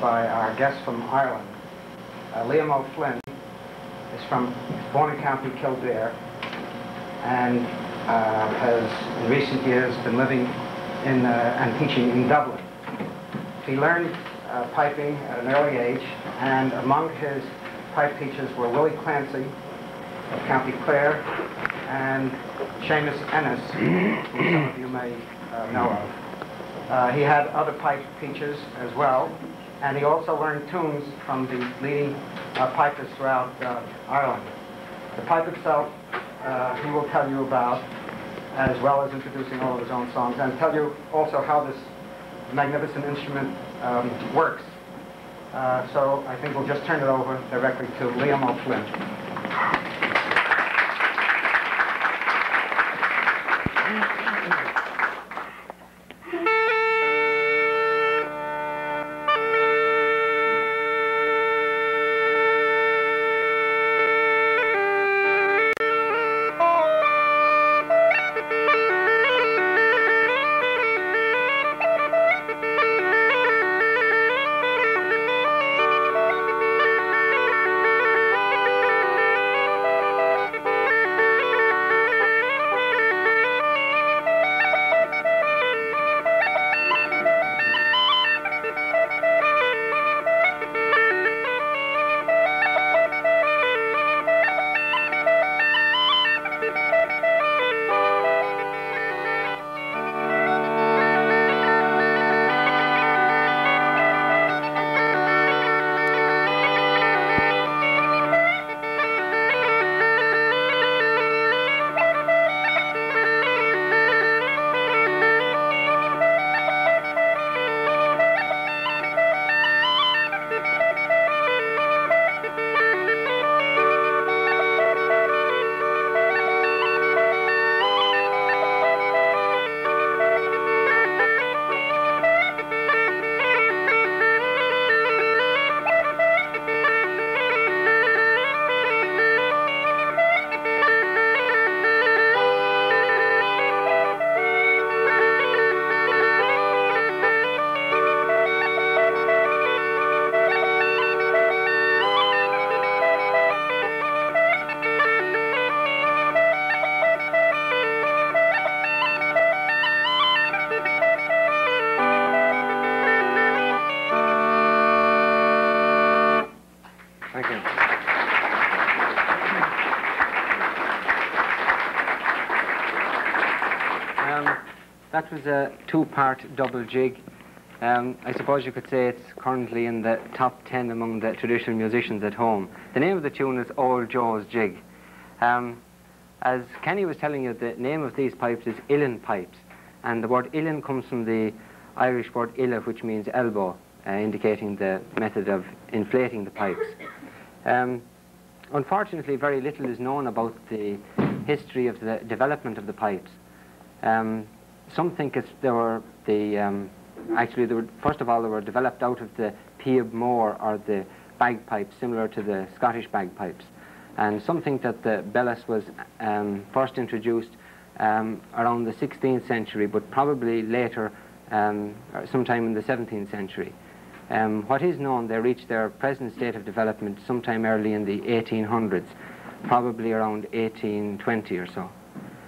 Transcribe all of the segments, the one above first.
by our guest from Ireland. Liam O'Flynn is born in County Kildare and has in recent years been living in and teaching in Dublin. He learned piping at an early age, and among his pipe teachers were Willie Clancy of County Clare and Seamus Ennis, who some of you may know of. He had other pipe teachers as well, and he also learned tunes from the leading pipers throughout Ireland. The pipe itself he will tell you about, as well as introducing all of his own songs, and tell you also how this magnificent instrument works. So I think we'll just turn it over directly to Liam O'Flynn. That was a two-part double jig. I suppose you could say it's currently in the top 10 among the traditional musicians at home. The name of the tune is Old Joe's Jig. As Kenny was telling you, the name of these pipes is Uilleann pipes, and the word Uilleann comes from the Irish word illa, which means elbow, indicating the method of inflating the pipes. Unfortunately, very little is known about the history of the development of the pipes. Some think it's first of all, they were developed out of the Piab Mór, or the bagpipes, similar to the Scottish bagpipes. And some think that the bellis was first introduced around the 16th century, but probably later, sometime in the 17th century. What is known, they reached their present state of development sometime early in the 1800s, probably around 1820 or so.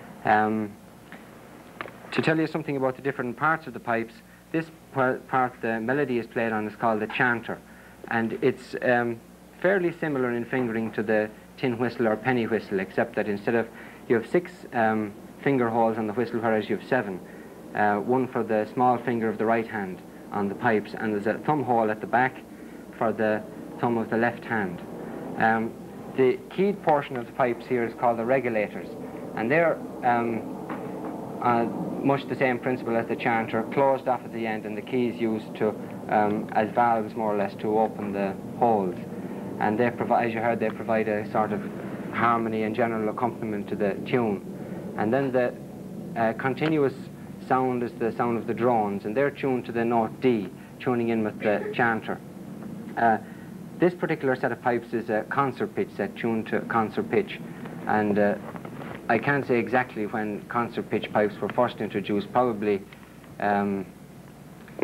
To tell you something about the different parts of the pipes, this part the melody is played on is called the chanter, and it's fairly similar in fingering to the tin whistle or penny whistle, except that instead of, you have 6 finger holes on the whistle, whereas you have 7. One for the small finger of the right hand on the pipes, and there's a thumb hole at the back for the thumb of the left hand. The keyed portion of the pipes here is called the regulators, and they're much the same principle as the chanter, closed off at the end, and the keys used to as valves, more or less, to open the holes. And they provide, as you heard, they provide a sort of harmony and general accompaniment to the tune. And then the continuous sound is the sound of the drones, and they're tuned to the note D, tuning in with the chanter. This particular set of pipes is a concert pitch set, tuned to concert pitch, and I can't say exactly when concert pitch pipes were first introduced, probably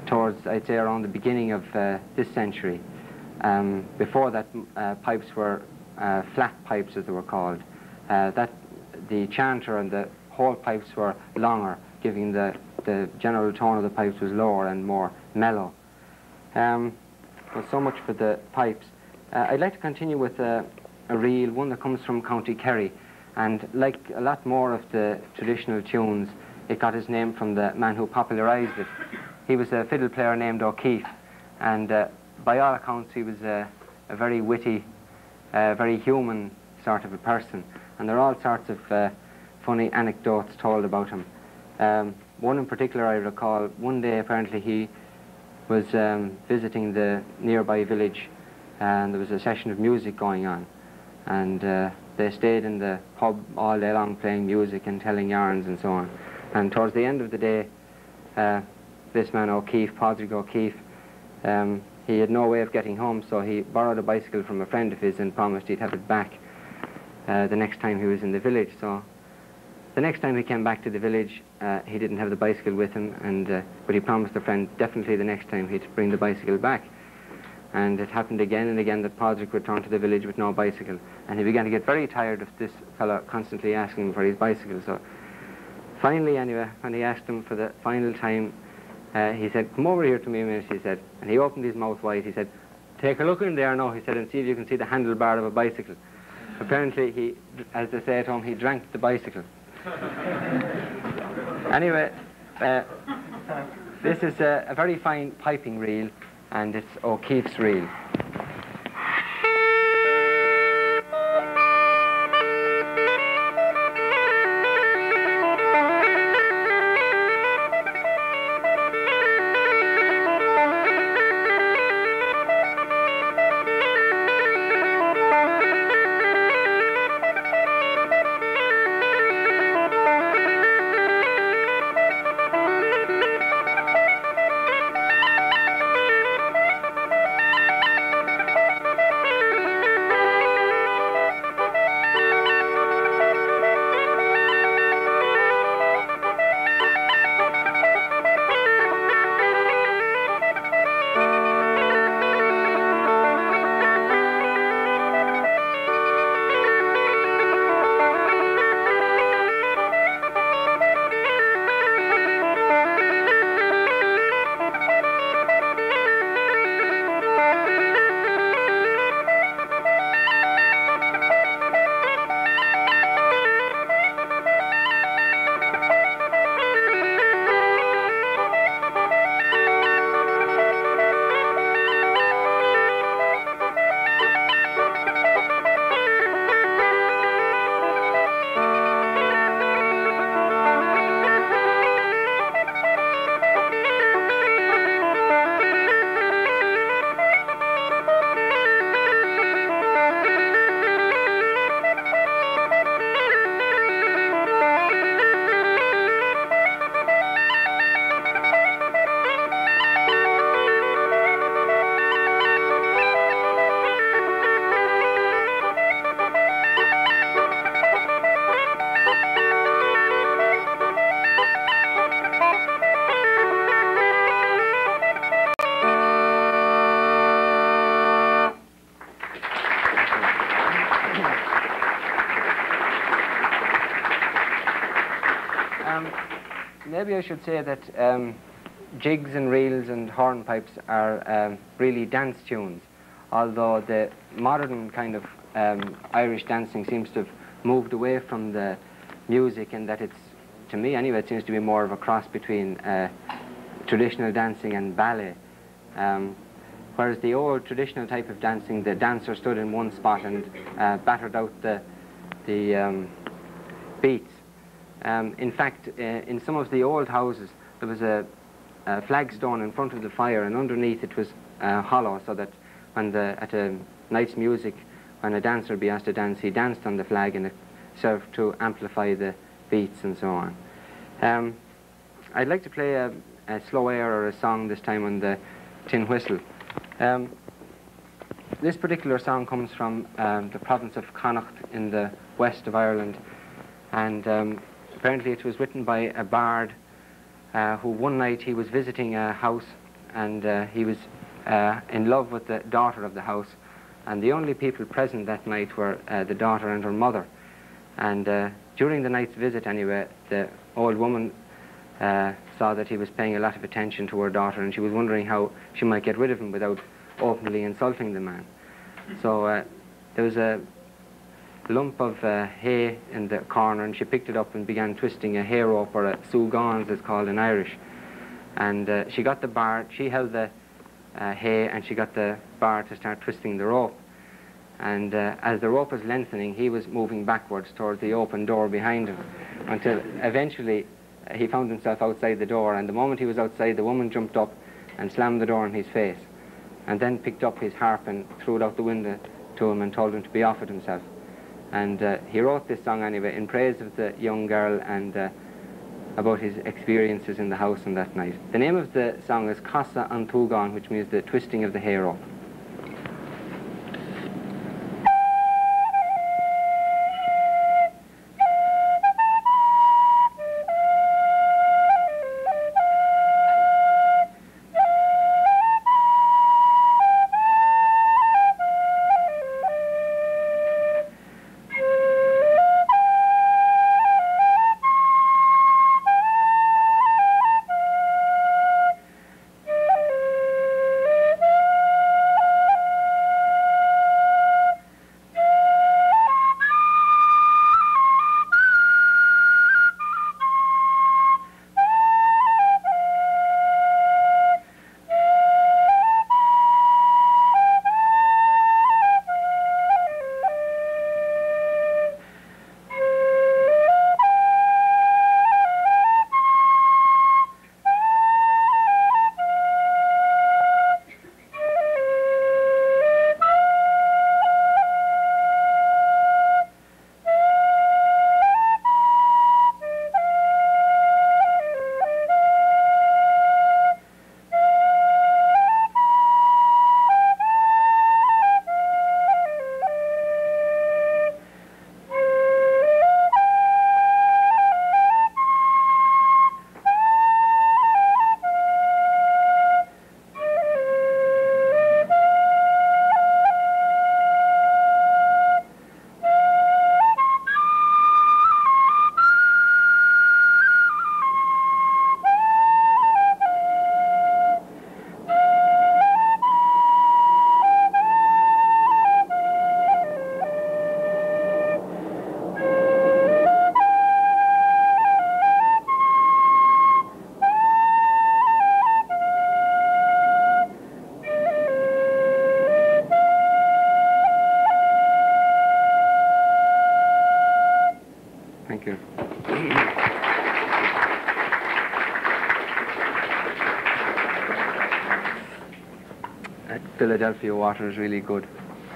towards, I'd say, around the beginning of this century. Before that, pipes were flat pipes, as they were called. The chanter and the whole pipes were longer, giving the general tone of the pipes was lower and more mellow. Well, so much for the pipes. I'd like to continue with a reel, one that comes from County Kerry, and like a lot more of the traditional tunes, it got its name from the man who popularised it. He was a fiddle player named O'Keefe, and by all accounts he was a very witty, very human sort of a person, and there are all sorts of funny anecdotes told about him. One in particular I recall, one day apparently he was visiting the nearby village, and there was a session of music going on, and they stayed in the pub all day long playing music and telling yarns and so on. And towards the end of the day, this man O'Keefe, Padraig O'Keefe, he had no way of getting home, so he borrowed a bicycle from a friend of his and promised he'd have it back the next time he was in the village. So the next time he came back to the village, he didn't have the bicycle with him, but he promised the friend definitely the next time he'd bring the bicycle back. And it happened again and again that Padraig returned to the village with no bicycle, and he began to get very tired of this fellow constantly asking him for his bicycle. So finally, anyway, when he asked him for the final time, he said, "Come over here to me a minute," he said, and he opened his mouth wide. He said, "Take a look in there now," he said, "and see if you can see the handlebar of a bicycle." Apparently, he, as they say at home, he drank the bicycle. Anyway, this is a very fine piping reel, and it's O'Keefe's reel. Maybe I should say that jigs and reels and hornpipes are really dance tunes, although the modern kind of Irish dancing seems to have moved away from the music, and that it's, to me anyway, it seems to be more of a cross between traditional dancing and ballet. Whereas the old traditional type of dancing, the dancer stood in one spot and battered out the beats. In fact, in some of the old houses, there was a flagstone in front of the fire, and underneath it was hollow, so that when at a night's music, when a dancer would be asked to dance, he danced on the flag, and it served to amplify the beats and so on. I'd like to play a slow air or a song this time on the tin whistle. This particular song comes from the province of Connacht in the west of Ireland, and apparently it was written by a bard who one night he was visiting a house and he was in love with the daughter of the house, and the only people present that night were the daughter and her mother. And during the night's visit anyway, the old woman saw that he was paying a lot of attention to her daughter, and she was wondering how she might get rid of him without openly insulting the man. So there was a lump of hay in the corner, and she picked it up and began twisting a hay rope, or a sugan as it's called in Irish. And she got the bar, she held the hay, and she got the bar to start twisting the rope. And as the rope was lengthening, he was moving backwards towards the open door behind him, until eventually he found himself outside the door. And the moment he was outside, the woman jumped up and slammed the door in his face, and then picked up his harp and threw it out the window to him and told him to be off it himself. And he wrote this song anyway in praise of the young girl, and about his experiences in the house on that night. The name of the song is Casa an Tugan, which means the twisting of the hay rope. Thank you. That Philadelphia water is really good.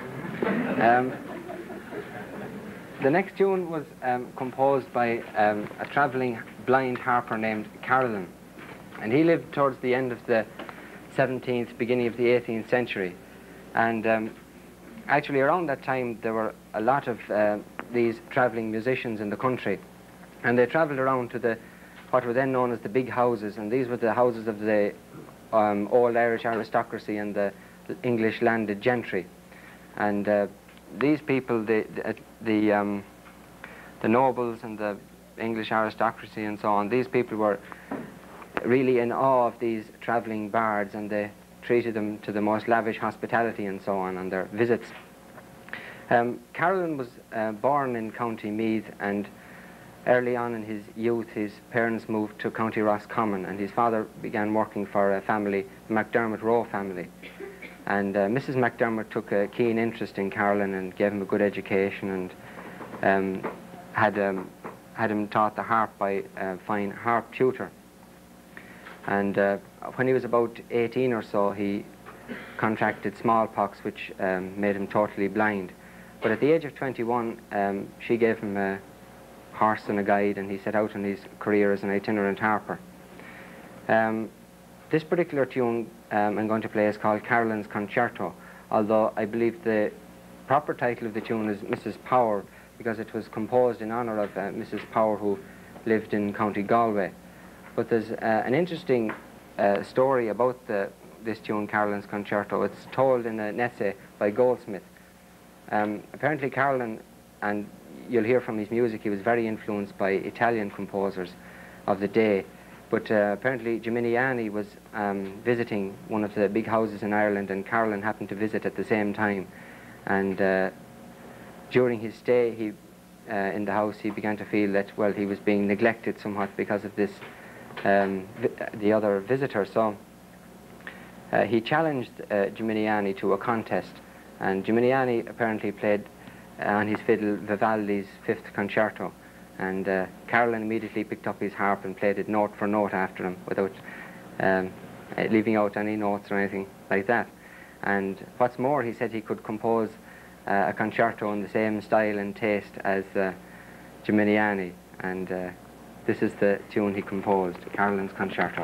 The next tune was composed by a travelling blind harper named Carolan, and he lived towards the end of the 17th, beginning of the 18th century. And actually around that time there were a lot of these travelling musicians in the country, and they travelled around to what were then known as the big houses, and these were the houses of the old Irish aristocracy and the English landed gentry. And these people, the nobles and the English aristocracy and so on, these people were really in awe of these travelling bards, and they treated them to the most lavish hospitality and so on their visits. Carolan was born in County Meath, and early on in his youth his parents moved to County Roscommon, and his father began working for a family, the MacDermott Rowe family. And Mrs. MacDermott took a keen interest in Carolan and gave him a good education, and had him taught the harp by a fine harp tutor. And when he was about 18 or so, he contracted smallpox, which made him totally blind. But at the age of 21, she gave him a horse and a guide, and he set out on his career as an itinerant harper. This particular tune I'm going to play is called Carolan's Concerto, although I believe the proper title of the tune is Mrs. Power, because it was composed in honour of Mrs. Power, who lived in County Galway. But there's an interesting story about the this tune, Carolyn's Concerto. It's told in an essay by Goldsmith. Apparently Carolyn, and you'll hear from his music, he was very influenced by Italian composers of the day. But apparently Uilleann was visiting one of the big houses in Ireland, and Carolyn happened to visit at the same time. And during his stay in the house, he began to feel that, well, he was being neglected somewhat because of this, the other visitor. So he challenged Uilleann to a contest, and Uilleann apparently played on his fiddle Vivaldi's Fifth Concerto. And Carolyn immediately picked up his harp and played it note for note after him without leaving out any notes or anything like that. And what's more, he said he could compose a concerto in the same style and taste as Uilleann. And this is the tune he composed, Carolyn's Concerto.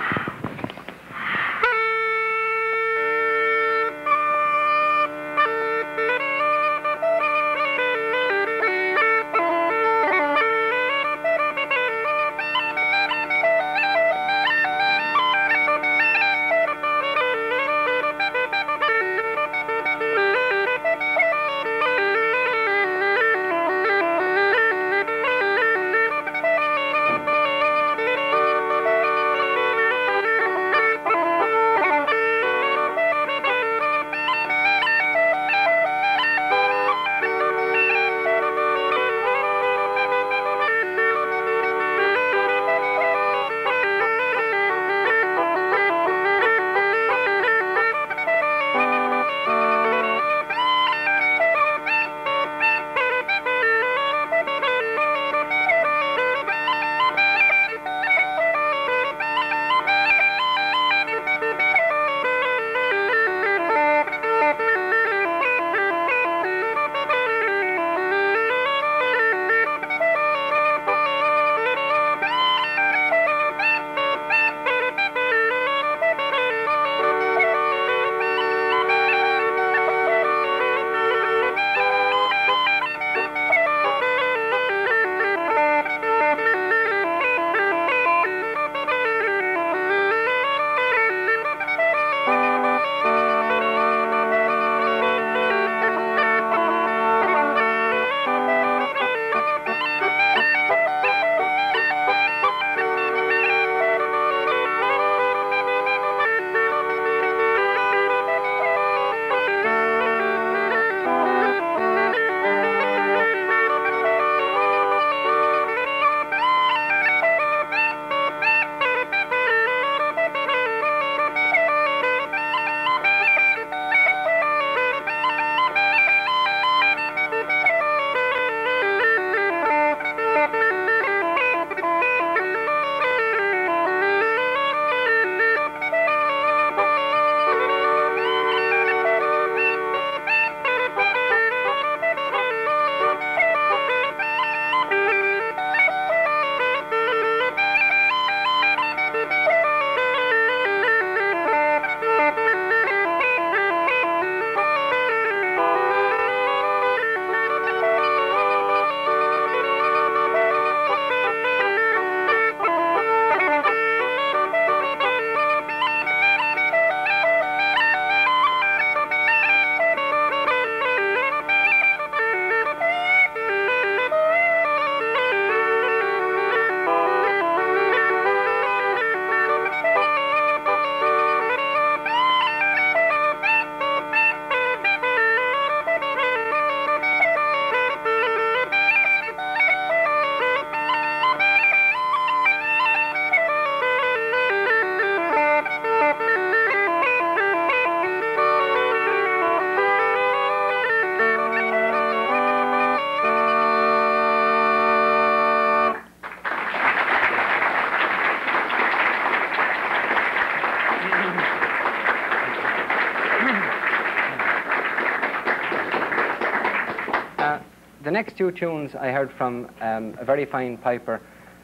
The next two tunes I heard from a very fine piper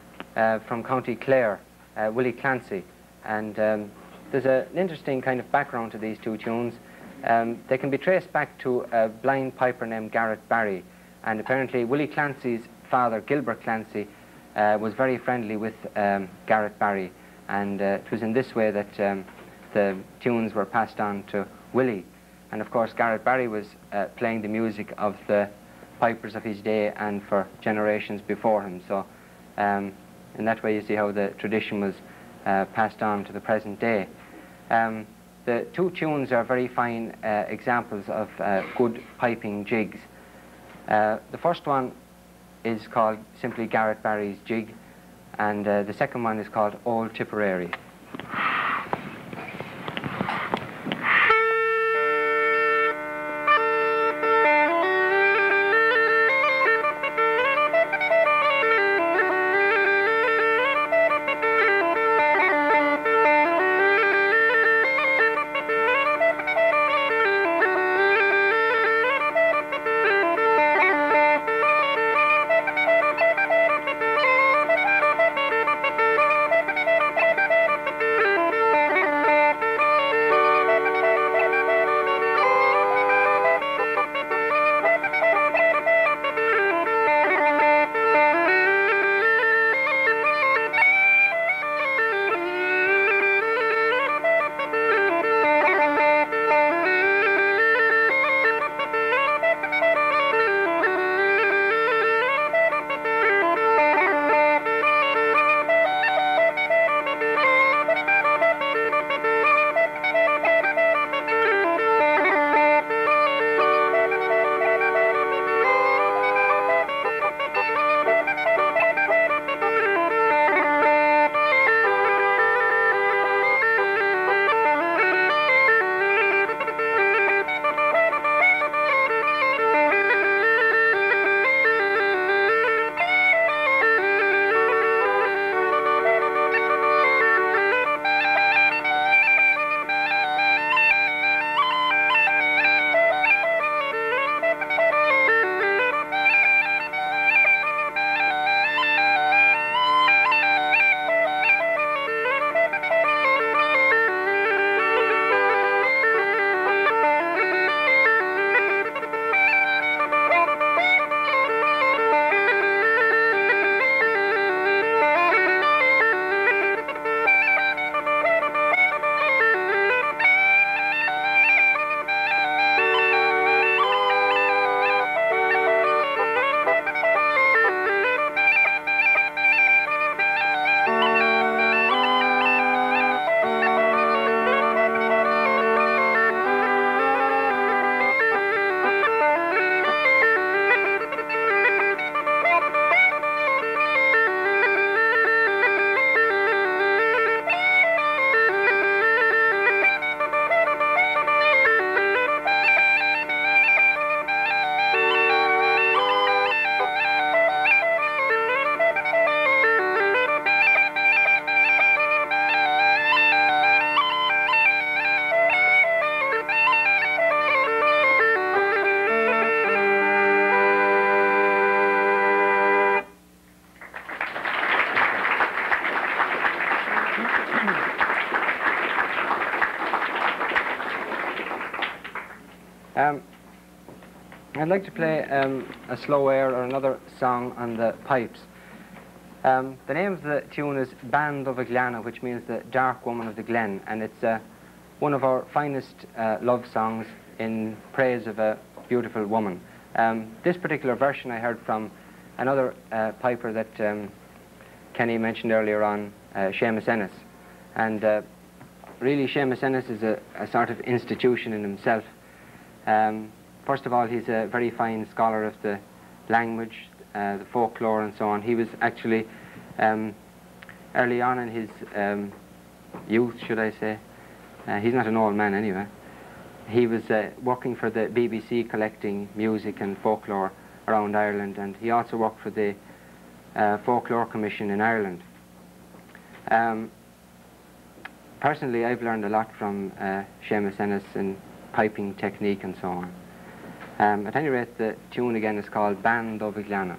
from County Clare, Willie Clancy, and there's an interesting kind of background to these two tunes. They can be traced back to a blind piper named Garrett Barry, and apparently Willie Clancy's father, Gilbert Clancy, was very friendly with Garrett Barry, and it was in this way that the tunes were passed on to Willie. And of course Garrett Barry was playing the music of the pipers of his day and for generations before him. So in that way you see how the tradition was passed on to the present day. The two tunes are very fine examples of good piping jigs. The first one is called simply Garrett Barry's Jig, and the second one is called Old Tipperary. I'd like to play a slow air or another song on the pipes. The name of the tune is Band of Uilleann, which means the Dark Woman of the Glen, and it's one of our finest love songs in praise of a beautiful woman. This particular version I heard from another piper that Kenny mentioned earlier on, Seamus Ennis. And really Seamus Ennis is a sort of institution in himself. First of all, he's a very fine scholar of the language, the folklore and so on. He was actually, early on in his youth, should I say, he's not an old man anyway, he was working for the BBC collecting music and folklore around Ireland, and he also worked for the Folklore Commission in Ireland. Personally, I've learned a lot from Seamus Ennis in piping technique and so on. At any rate, the tune again is called Band of Uilleann.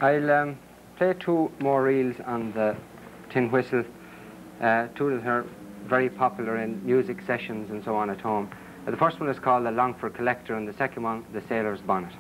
I'll play two more reels on the tin whistle, two that are very popular in music sessions and so on at home. The first one is called the Longford Collector, and the second one, the Sailor's Bonnet.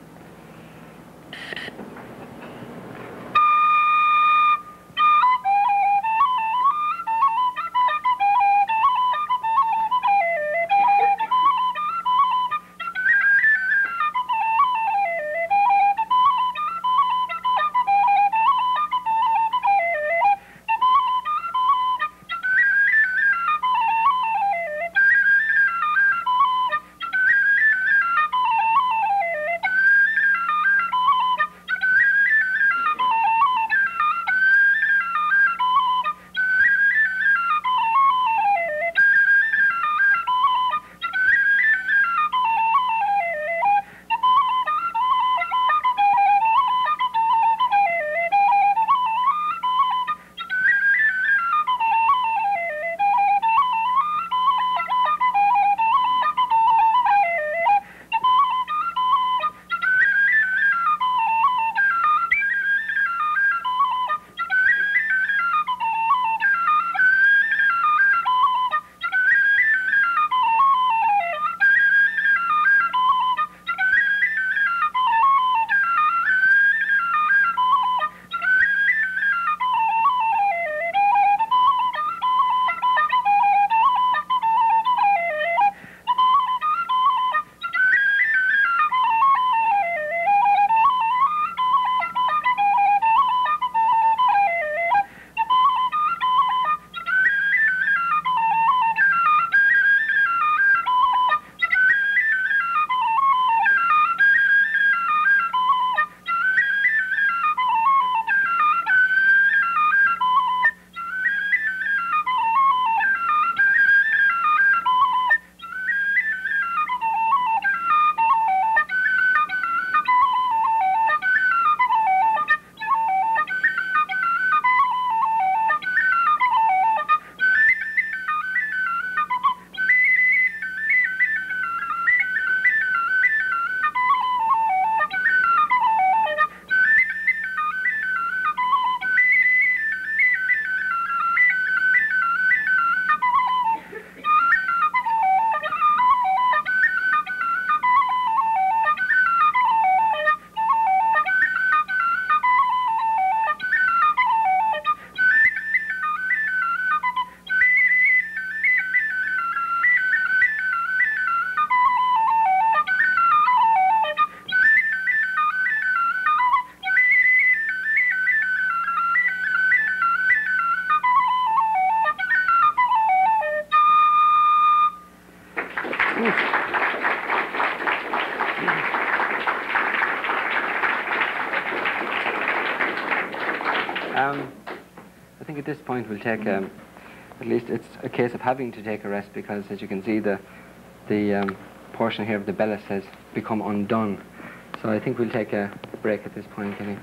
I think at this point we'll take, at least it's a case of having to take a rest, because as you can see the portion here of the bellis has become undone. So I think we'll take a break at this point, Kenny.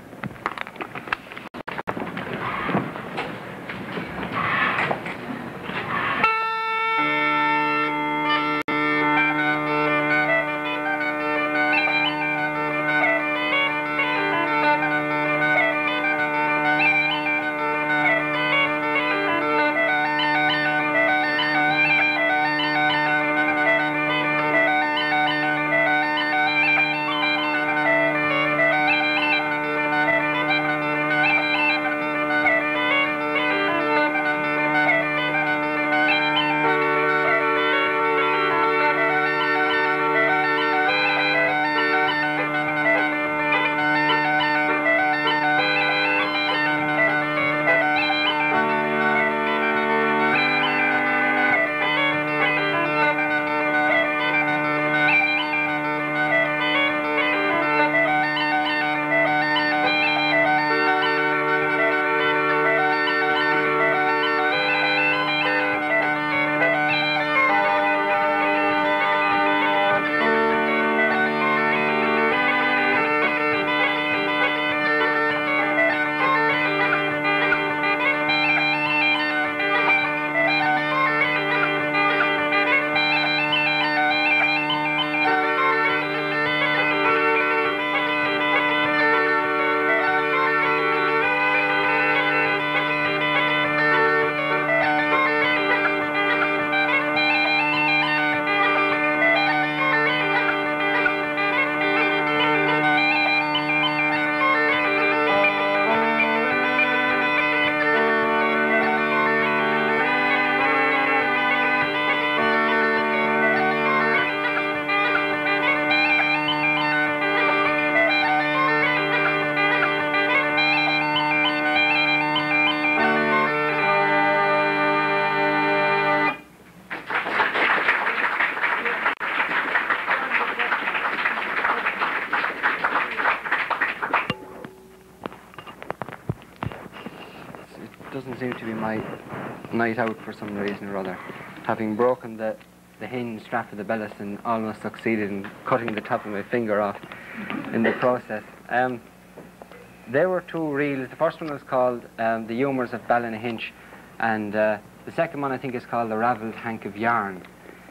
presume to be my night out for some reason or other, having broken the hinge strap of the bellows and almost succeeded in cutting the top of my finger off in the process. There were two reels. The first one was called The Humours of Ballynahinch, and the second one I think is called The Ravelled Hank of Yarn.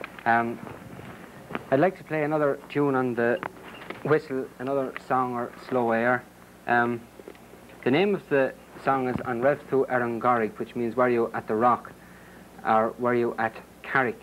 I'd like to play another tune on the whistle, another song or slow air. The name of the song is An Rev Thu Erangarig, which means Were You at the Rock, or Were You at Carrick.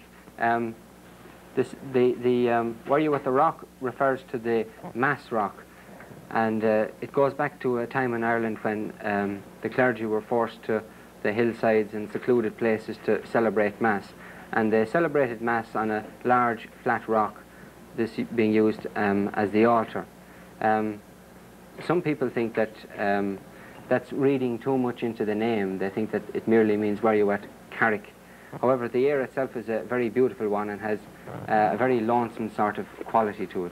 Were You at the Rock refers to the Mass Rock, and it goes back to a time in Ireland when the clergy were forced to the hillsides and secluded places to celebrate Mass, and they celebrated Mass on a large flat rock, this being used as the altar. Some people think that that's reading too much into the name. They think that it merely means Were You at Carrick. However, the air itself is a very beautiful one and has a very lonesome sort of quality to it.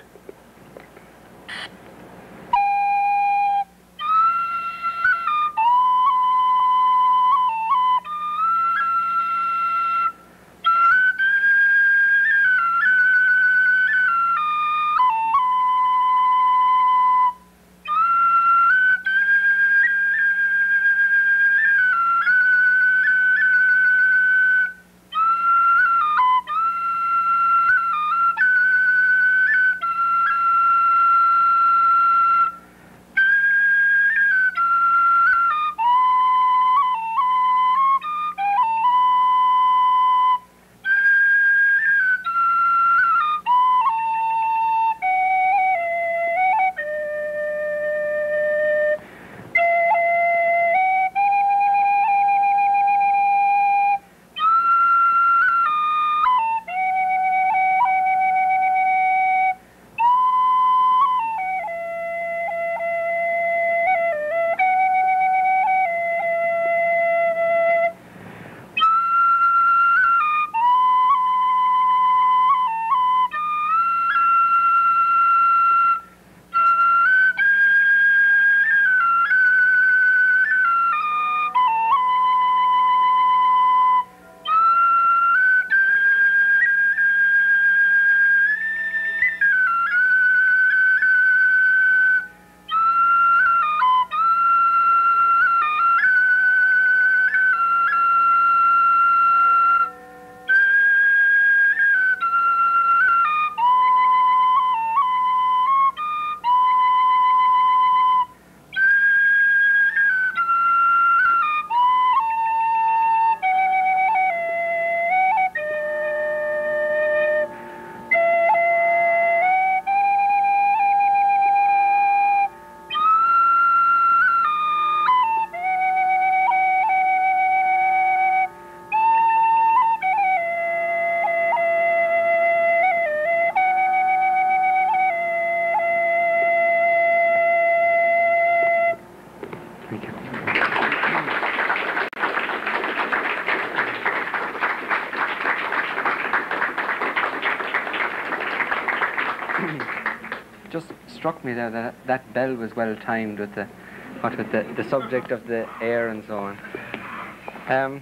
Just struck me there that that bell was well timed with the subject of the air and so on.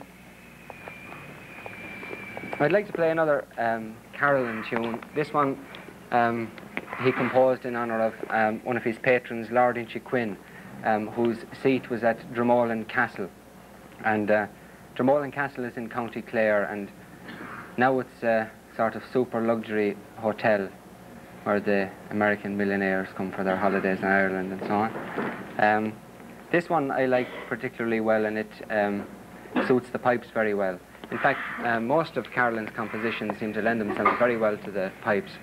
I'd like to play another carolling tune. This one he composed in honour of one of his patrons, Lord Inchiquin, whose seat was at Dromolan Castle. And Dromolan Castle is in County Clare, and now it's a sort of super luxury hotel where the American millionaires come for their holidays in Ireland and so on. This one I like particularly well, and it suits the pipes very well. In fact, most of Carolyn's compositions seem to lend themselves very well to the pipes.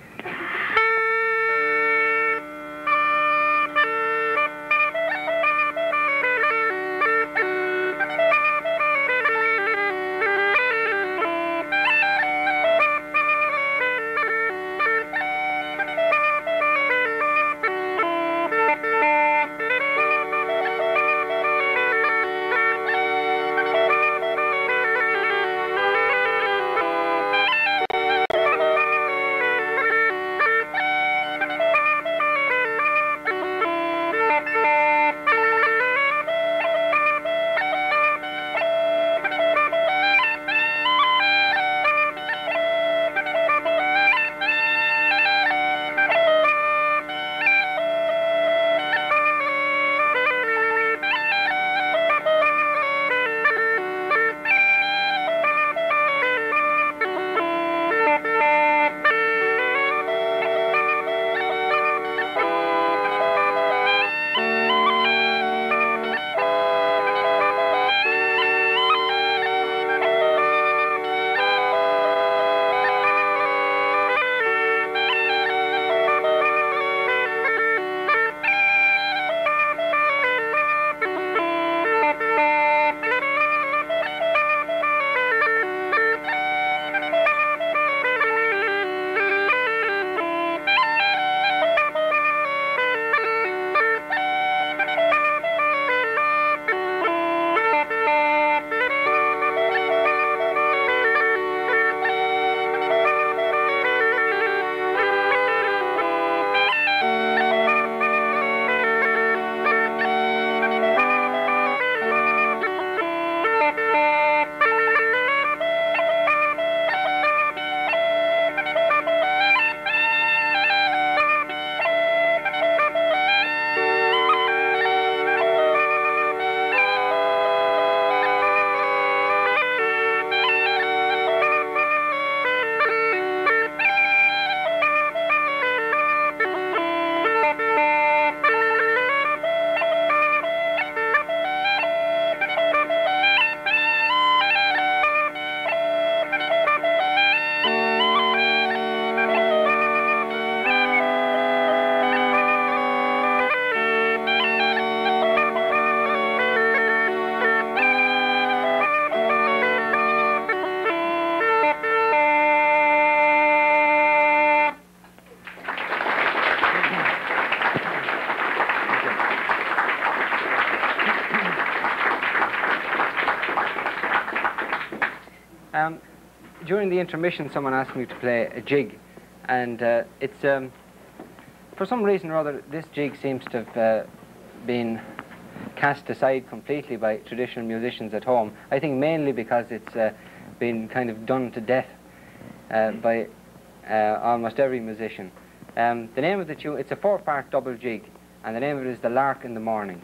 during the intermission, someone asked me to play a jig, and it's for some reason or other, this jig seems to have been cast aside completely by traditional musicians at home. I think mainly because it's been kind of done to death by almost every musician. The name of the tune, it's a 4-part double jig, and the name of it is The Lark in the Morning.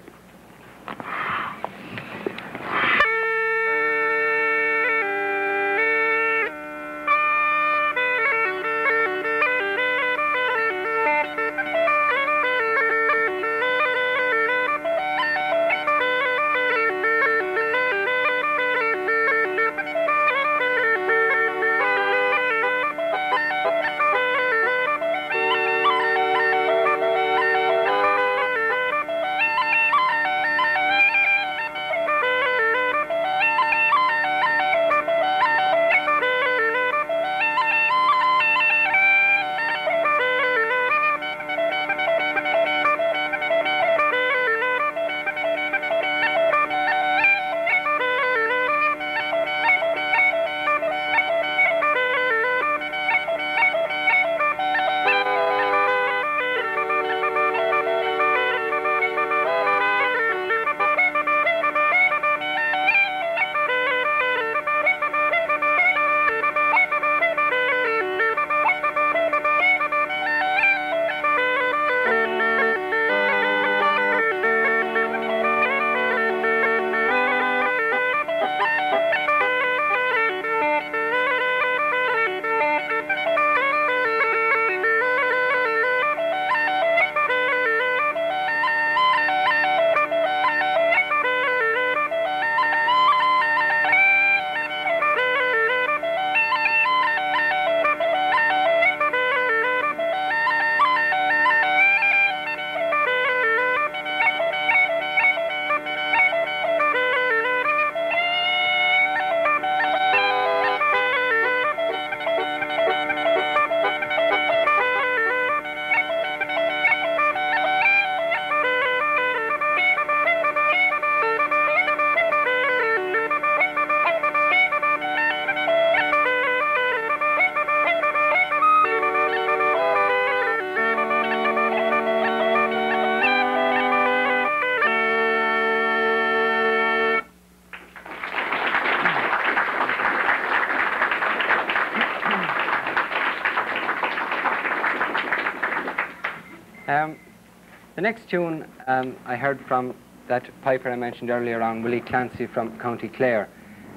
The next tune I heard from that piper I mentioned earlier on, Willie Clancy from County Clare.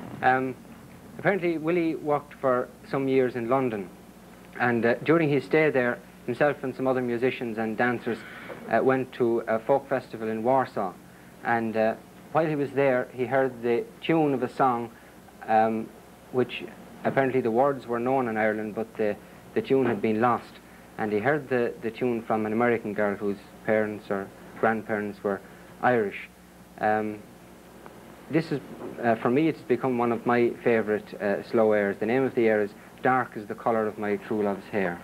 Apparently Willie worked for some years in London, and during his stay there, himself and some other musicians and dancers went to a folk festival in Warsaw, and while he was there he heard the tune of a song which apparently the words were known in Ireland, but the tune had been lost. And he heard the tune from an American girl whose parents or grandparents were Irish. This is, for me, it's become one of my favourite slow airs. The name of the air is Dark is the Colour of My True Love's Hair.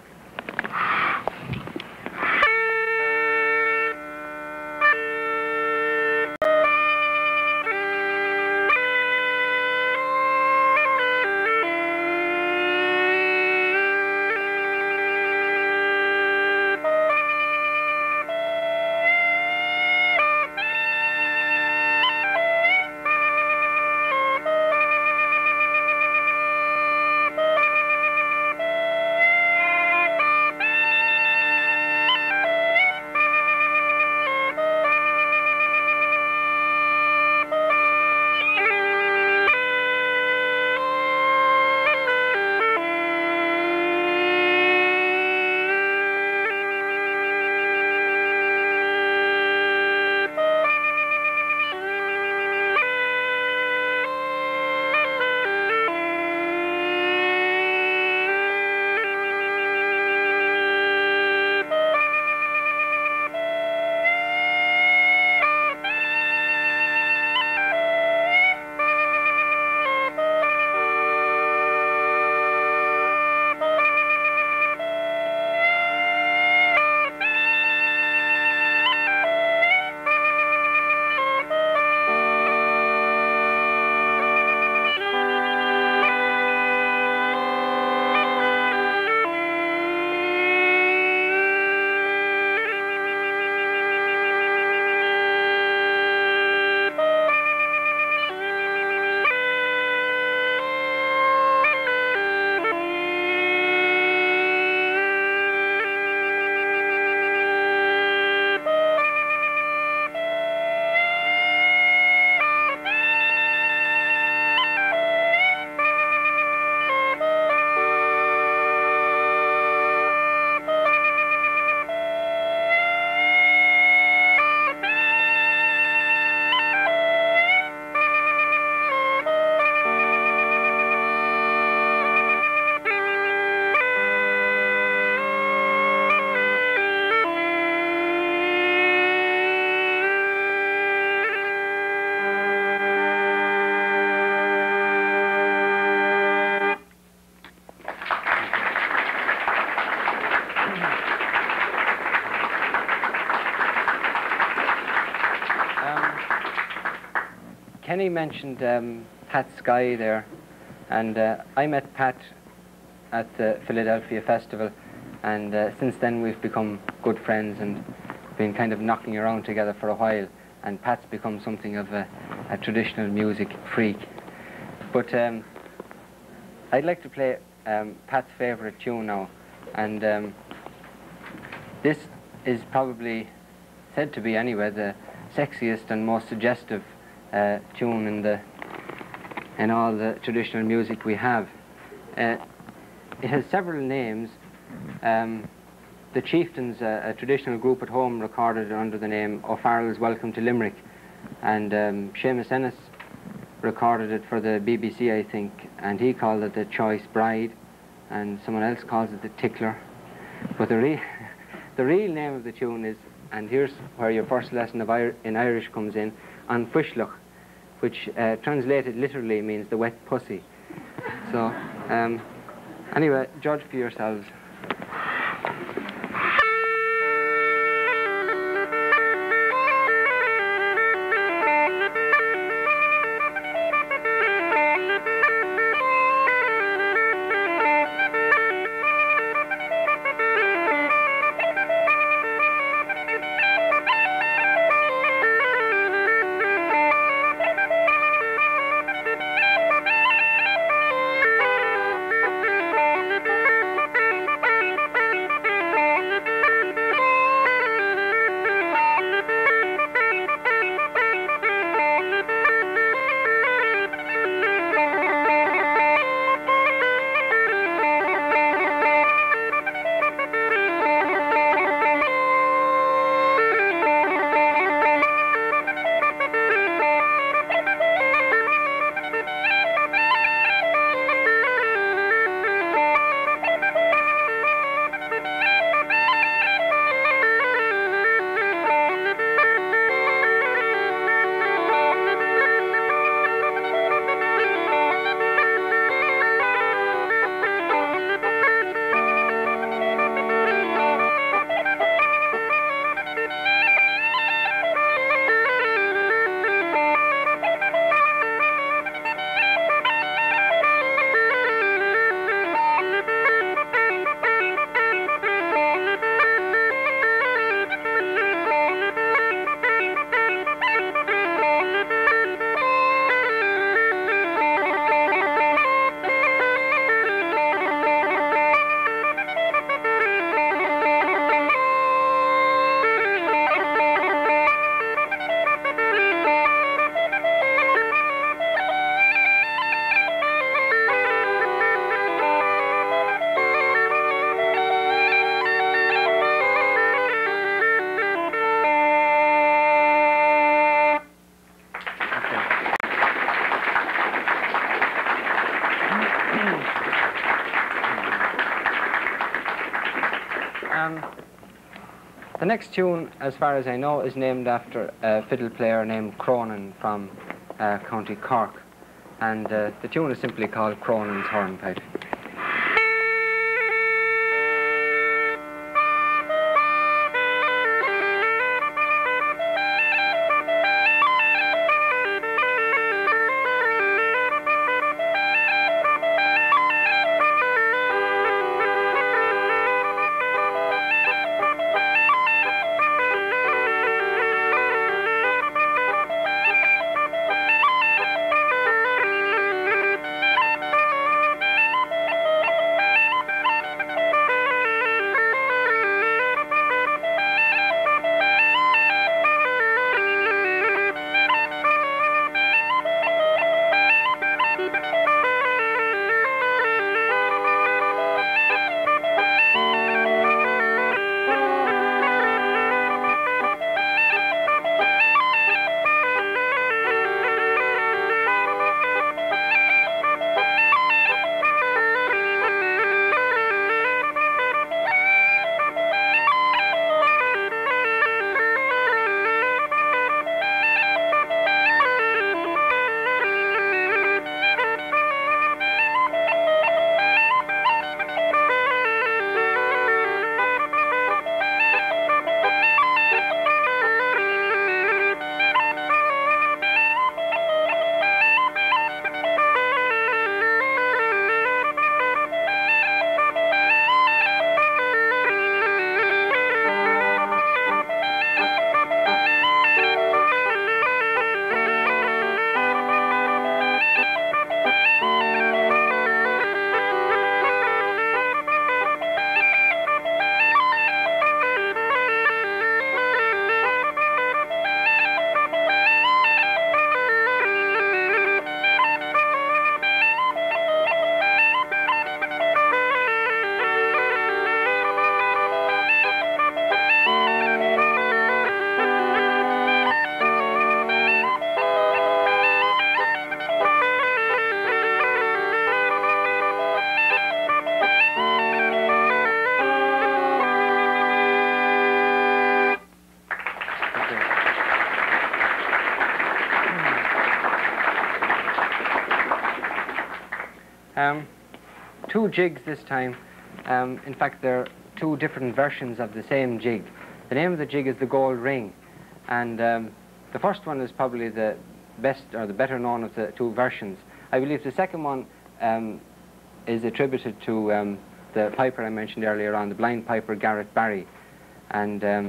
Kenny mentioned Pat Sky there, and I met Pat at the Philadelphia Festival, and since then we've become good friends and been kind of knocking around together for a while, and Pat's become something of a traditional music freak. But I'd like to play Pat's favourite tune now, and this is probably said to be anyway the sexiest and most suggestive tune in all the traditional music we have. It has several names. The Chieftains, a traditional group at home, recorded it under the name O'Farrell's Welcome to Limerick, and Seamus Ennis recorded it for the BBC, I think, and he called it the Choice Bride, and someone else calls it the Tickler. But the real name of the tune is, and here's where your first lesson in Irish comes in, An Fuishlach, which translated literally means the wet pussy. So anyway, judge for yourselves. The next tune, as far as I know, is named after a fiddle player named Cronin from County Cork, and the tune is simply called Cronin's Hornpipe. two jigs this time. In fact, they're two different versions of the same jig. The name of the jig is the Gold Ring, and the first one is probably the best or the better known of the two versions. I believe the second one is attributed to the piper I mentioned earlier on, the blind piper Garrett Barry. And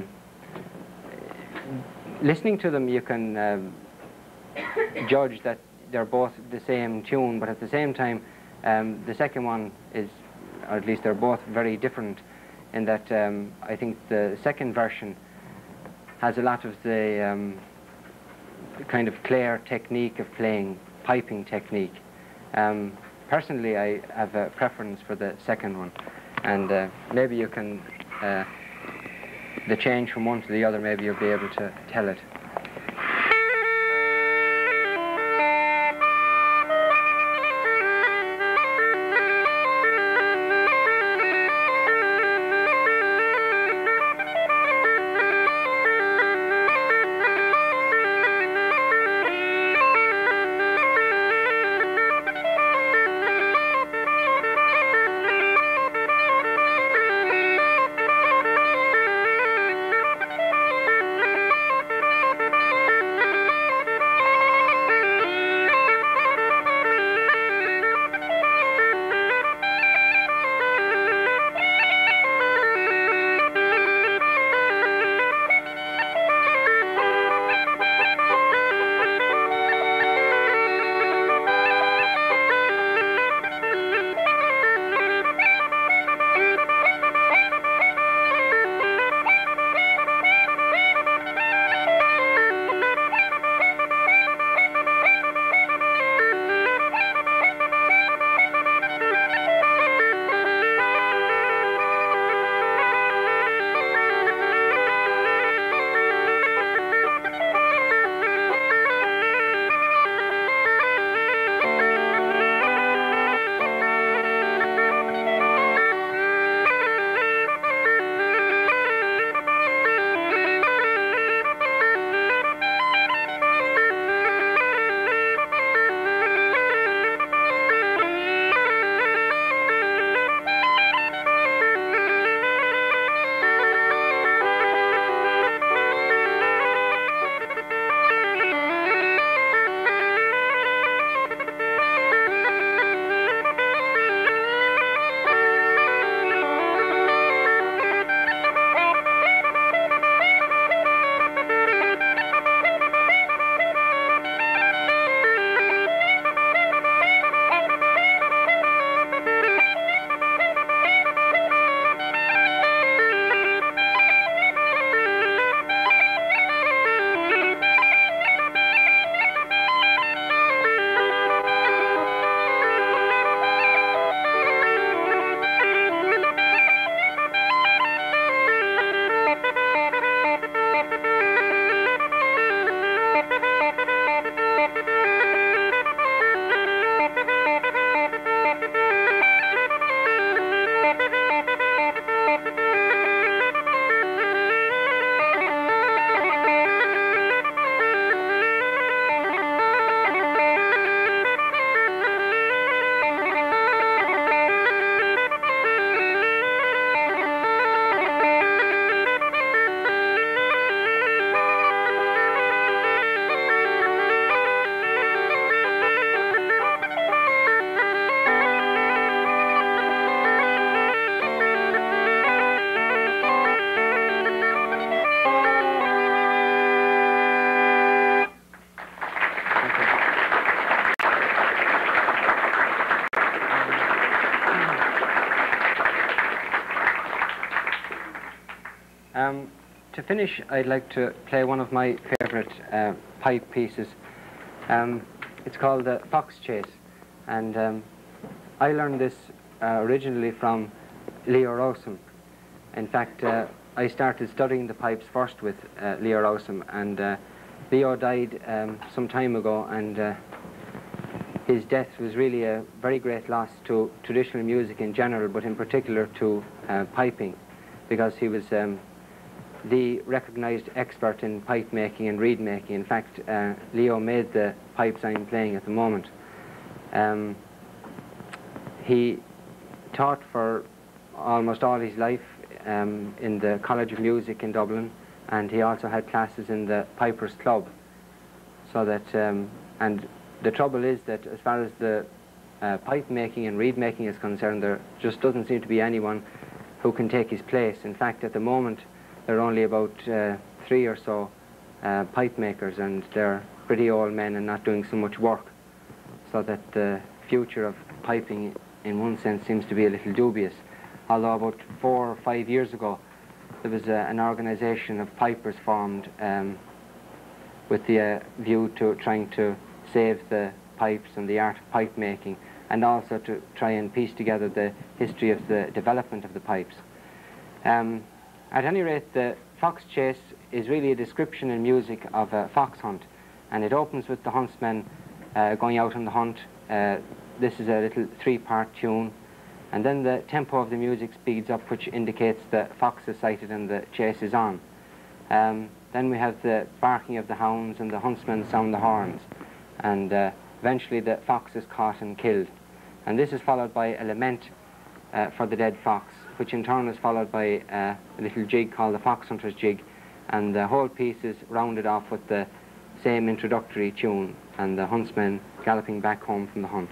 listening to them, you can judge that they're both the same tune, but at the same time, the second one is, or at least they're both very different in that I think the second version has a lot of the kind of clear technique of playing, piping technique. Personally, I have a preference for the second one, and maybe you can, the change from one to the other, maybe you'll be able to tell it. To finish, I'd like to play one of my favourite pipe pieces. It's called the Fox Chase, and I learned this originally from Leo Rowsome. In fact, I started studying the pipes first with Leo Rowsome, and Leo died some time ago, and his death was really a very great loss to traditional music in general, but in particular to piping, because he was the recognized expert in pipe making and reed making. In fact, Leo made the pipes I'm playing at the moment. He taught for almost all his life in the College of Music in Dublin, and he also had classes in the Pipers Club. So that, and the trouble is that as far as the pipe making and reed making is concerned, there just doesn't seem to be anyone who can take his place. In fact, at the moment, there are only about 3 or so pipe makers, and they're pretty old men and not doing so much work. So that the future of piping, in one sense, seems to be a little dubious. Although about 4 or 5 years ago, there was an organisation of pipers formed with the view to trying to save the pipes and the art of pipe making, and also to try and piece together the history of the development of the pipes. At any rate, the fox chase is really a description in music of a fox hunt, and it opens with the huntsman going out on the hunt. This is a little 3-part tune, and then the tempo of the music speeds up, which indicates the fox is sighted and the chase is on. Then we have the barking of the hounds, and the huntsmen sound the horns, and eventually the fox is caught and killed. And this is followed by a lament for the dead fox, which in turn is followed by a little jig called the fox hunter's jig, and the whole piece is rounded off with the same introductory tune, and the huntsmen galloping back home from the hunt.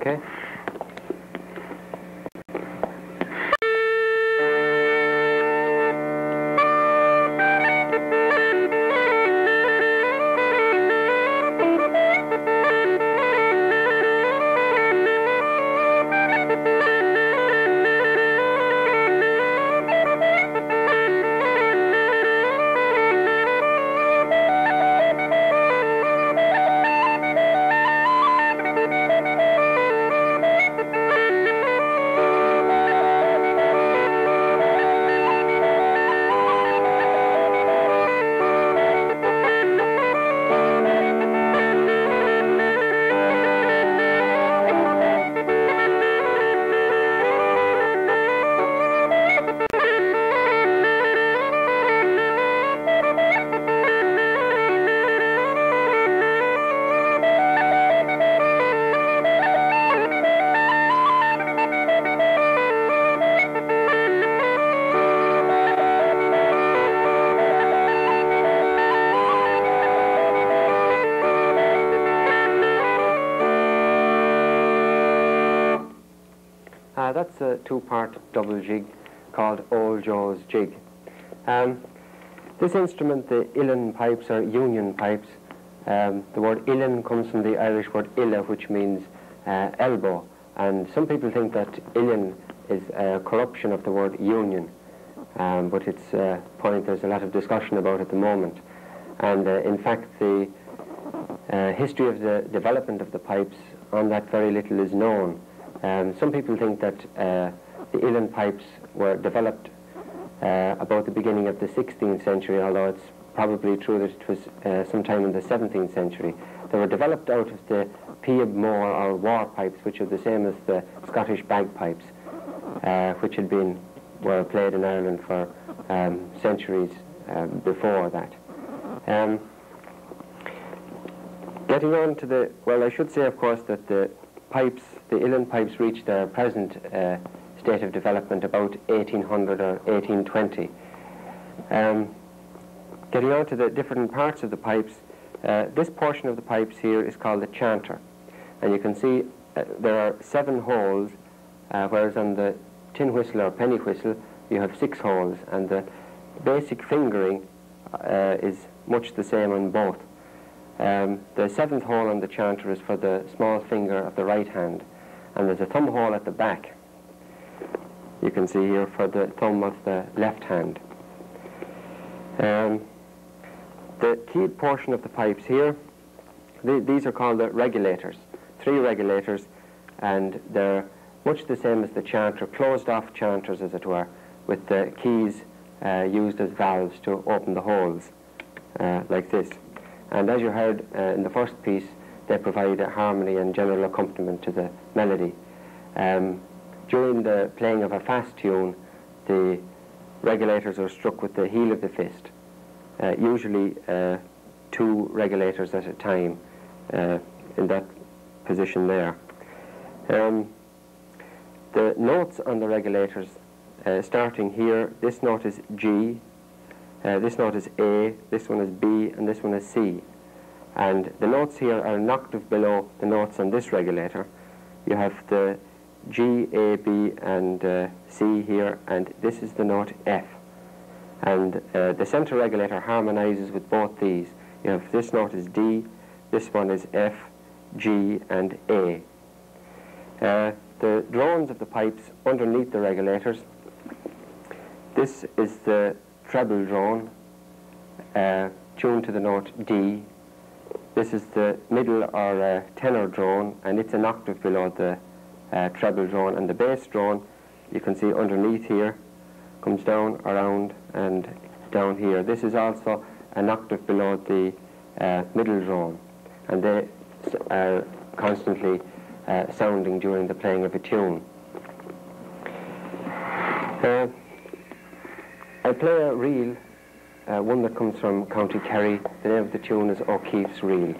Okay. That's a two-part double jig called Old Joe's jig. This instrument, the Uilleann pipes or Uilleann pipes, the word Uilleann comes from the Irish word illa, which means elbow, and some people think that Uilleann is a corruption of the word union, but it's a point there's a lot of discussion about at the moment. And in fact, the history of the development of the pipes, on that very little is known. Some people think that the Uilleann pipes were developed about the beginning of the 16th century, although it's probably true that it was sometime in the 17th century. They were developed out of the Piab Mór or war pipes, which are the same as the Scottish bagpipes, which were played in Ireland for centuries before that. Getting on to the, well, I should say, of course, that the Uilleann pipes reached their present state of development about 1800 or 1820. Getting on to the different parts of the pipes, this portion of the pipes here is called the chanter. And you can see there are 7 holes, whereas on the tin whistle or penny whistle you have 6 holes, and the basic fingering is much the same on both. The 7th hole on the chanter is for the small finger of the right hand, and there's a thumb hole at the back, you can see here, for the thumb of the left hand. The keyed portion of the pipes here, these are called the regulators. 3 regulators, and they're much the same as the chanter, closed off chanters as it were, with the keys used as valves to open the holes, like this. And as you heard in the first piece, they provide a harmony and general accompaniment to the melody. During the playing of a fast tune, the regulators are struck with the heel of the fist, usually 2 regulators at a time in that position there. The notes on the regulators, starting here, this note is G, this note is A, this one is B, and this one is C. And the notes here are an octave below the notes on this regulator. You have the G, A, B, and C here, and this is the note F. And the center regulator harmonizes with both these. You have this note is D, this one is F, G, and A. The drones of the pipes underneath the regulators, this is the treble drone, tuned to the note D. This is the middle or tenor drone, and it's an octave below the treble drone. And the bass drone, you can see underneath here, comes down, around, and down here. This is also an octave below the middle drone, and they are constantly sounding during the playing of a tune. I'll play a reel, one that comes from County Kerry. The name of the tune is O'Keefe's Reel.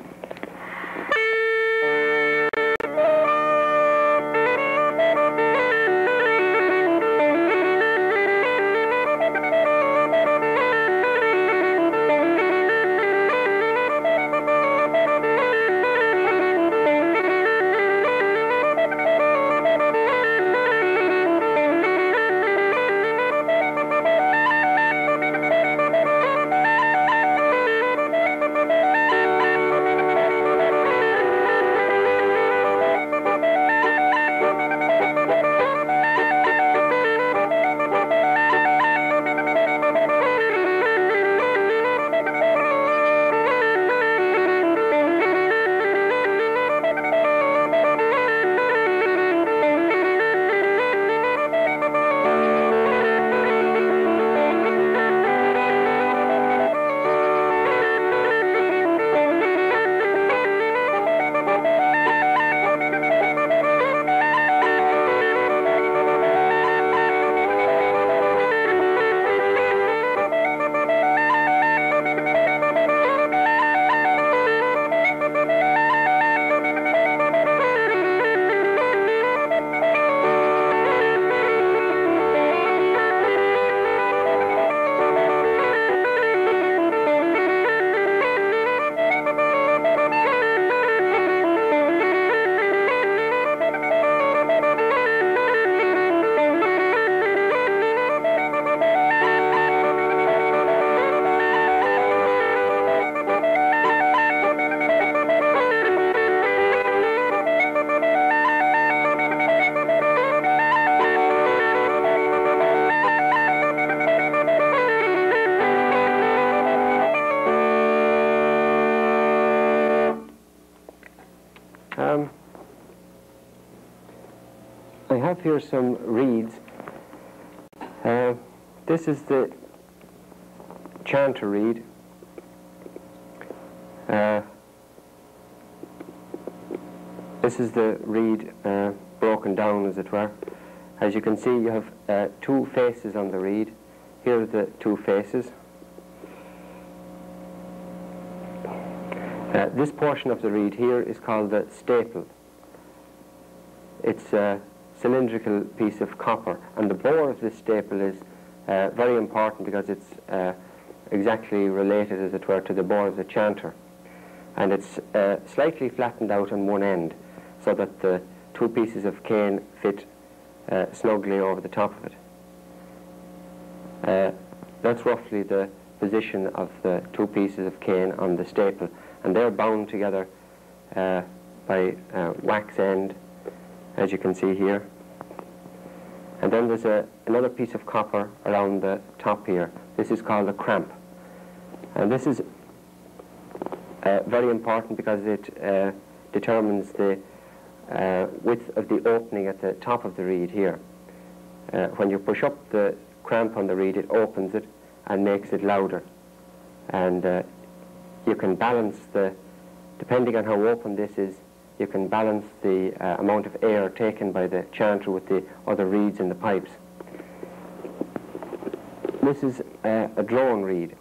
have here some reeds. This is the chanter reed. This is the reed broken down, as it were. As you can see, you have two faces on the reed. Here are the two faces. This portion of the reed here is called the staple. It's a cylindrical piece of copper, and the bore of this staple is very important because it's exactly related, as it were, to the bore of the chanter. And it's slightly flattened out on one end so that the two pieces of cane fit snugly over the top of it. That's roughly the position of the two pieces of cane on the staple, and they're bound together by wax end, as you can see here. And then there's another piece of copper around the top here. This is called a cramp. And this is very important because it determines the width of the opening at the top of the reed here. When you push up the cramp on the reed, it opens it and makes it louder. And you can balance depending on how open this is, you can balance the amount of air taken by the chanter with the other reeds in the pipes. This is a drone reed.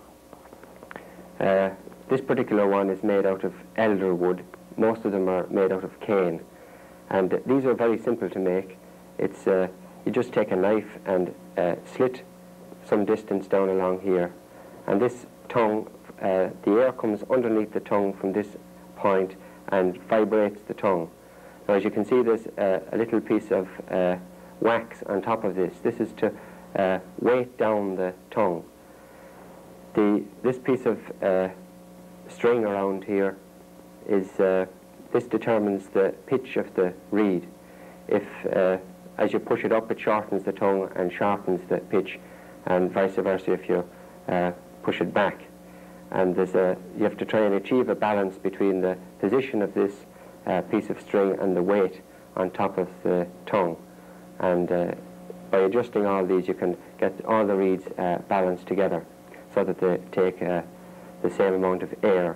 This particular one is made out of elder wood. Most of them are made out of cane. And these are very simple to make. It's you just take a knife and slit some distance down along here. And this tongue, the air comes underneath the tongue from this point and vibrates the tongue. Now, as you can see, there's a little piece of wax on top of this. This is to weight down the tongue. This piece of string around here is this determines the pitch of the reed. If as you push it up, it shortens the tongue and sharpens the pitch, and vice versa if you push it back. And you have to try and achieve a balance between the position of this piece of string and the weight on top of the tongue. And by adjusting all these, you can get all the reeds balanced together so that they take the same amount of air.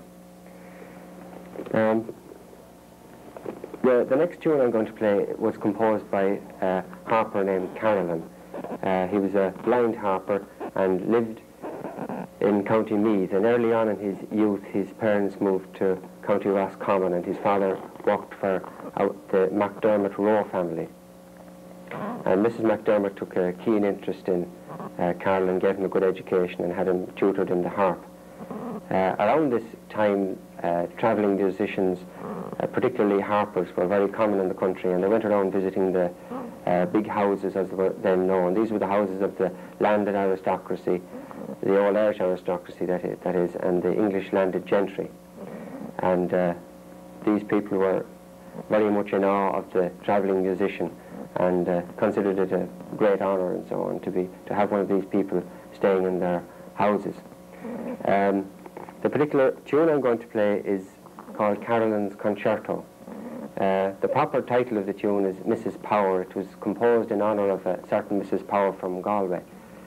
The next tune I'm going to play was composed by a harper named Carolan. He was a blind harper and lived in County Meath, and early on in his youth his parents moved to County Roscommon, and his father worked for the MacDermott Rowe family. And Mrs. MacDermott took a keen interest in Carol and gave him a good education and had him tutored in the harp. Around this time, travelling musicians, particularly harpers, were very common in the country, and they went around visiting the big houses, as they were then known. These were the houses of the landed aristocracy, the old Irish aristocracy that is, and the English landed gentry. And these people were very much in awe of the travelling musician and considered it a great honour and so on to have one of these people staying in their houses. The particular tune I'm going to play is called Carolan's Concerto. The proper title of the tune is Mrs. Power. It was composed in honour of a certain Mrs. Power from Galway.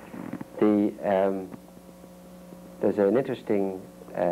There's an interesting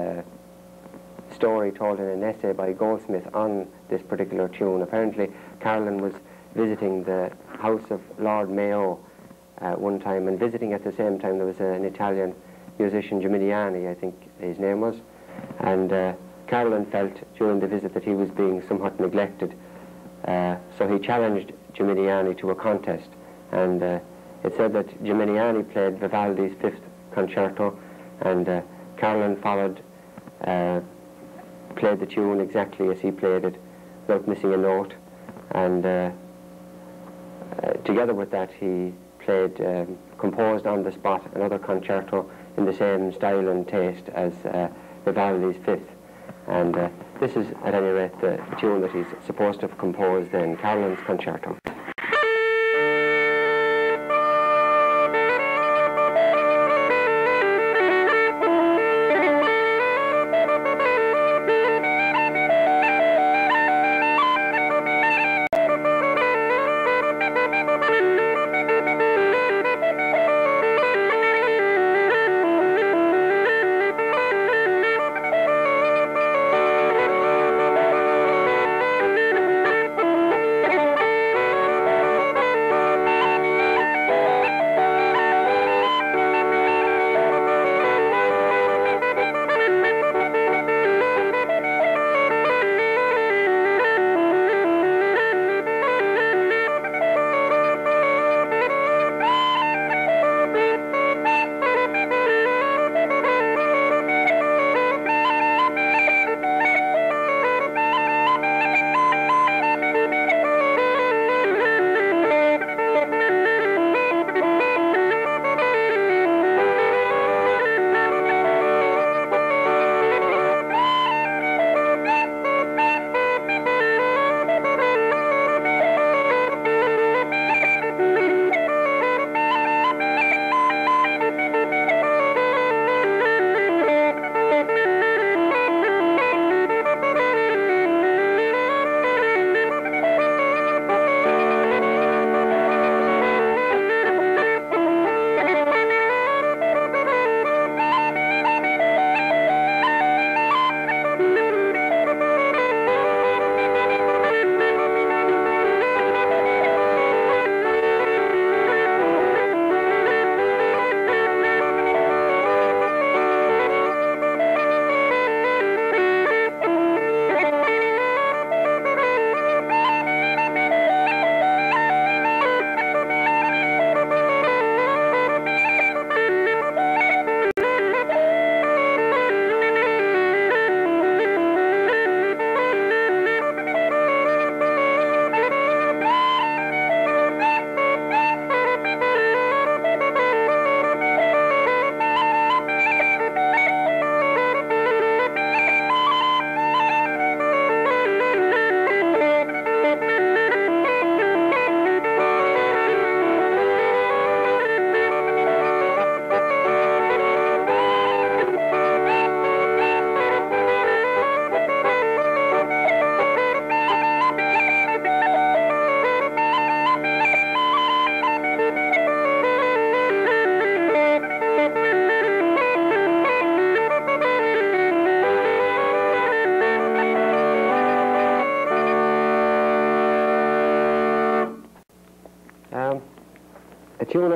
story told in an essay by Goldsmith on this particular tune. Apparently, Carolan was visiting the house of Lord Mayo one time, and visiting at the same time there was an Italian musician, Uilleann, I think his name was, and Carolan felt during the visit that he was being somewhat neglected, so he challenged Uilleann to a contest, and it said that Uilleann played Vivaldi's Fifth Concerto, and Carolan followed, played the tune exactly as he played it, without missing a note, and together with that he played, composed on the spot another concerto in the same style and taste as Vivaldi's Fifth. And this is, at any rate, the tune that he's supposed to have composed in Carolan's Concerto.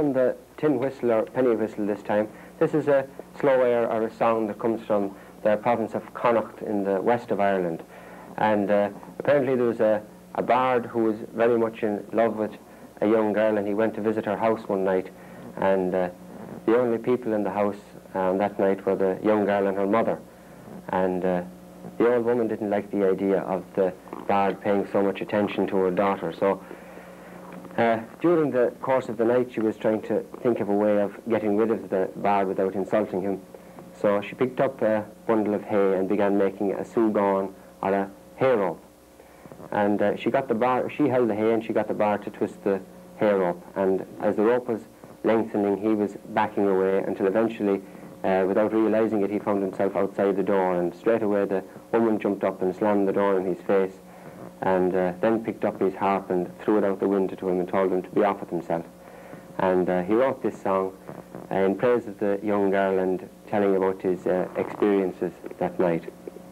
on the tin whistle or penny whistle this time. This is a slow air or a song that comes from the province of Connacht in the west of Ireland. And apparently there was a bard who was very much in love with a young girl, and he went to visit her house one night, and the only people in the house that night were the young girl and her mother. And the old woman didn't like the idea of the bard paying so much attention to her daughter. So during the course of the night, she was trying to think of a way of getting rid of the bard without insulting him. So she picked up a bundle of hay and began making a sugan, or a hay rope. And she held the hay and she got the bard to twist the hay rope. And as the rope was lengthening, he was backing away until eventually, without realizing it, he found himself outside the door. And straight away the woman jumped up and slammed the door in his face, and then picked up his harp and threw it out the window to him and told him to be off with himself. And he wrote this song in praise of the young girl and telling about his experiences that night.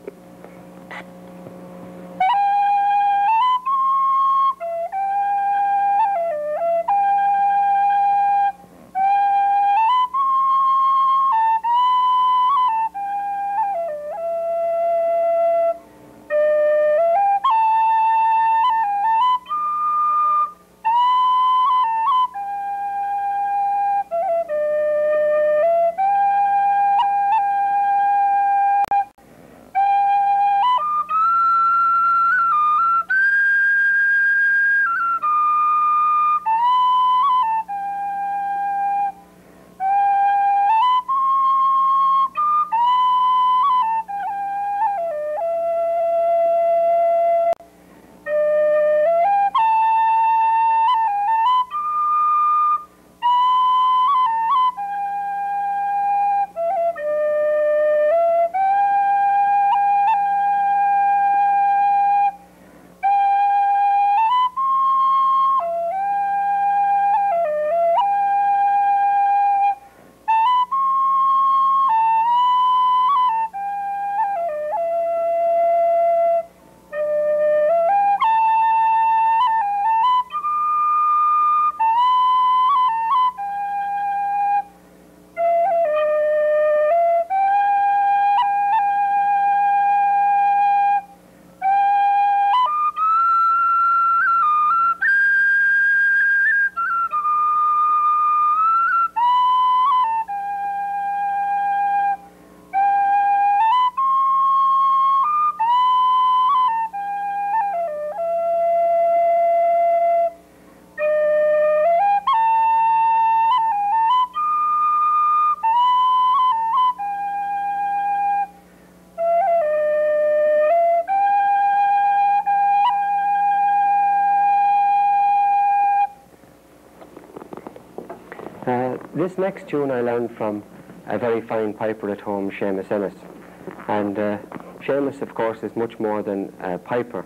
This next tune I learned from a very fine piper at home, Seamus Ennis. And Seamus, of course, is much more than a piper.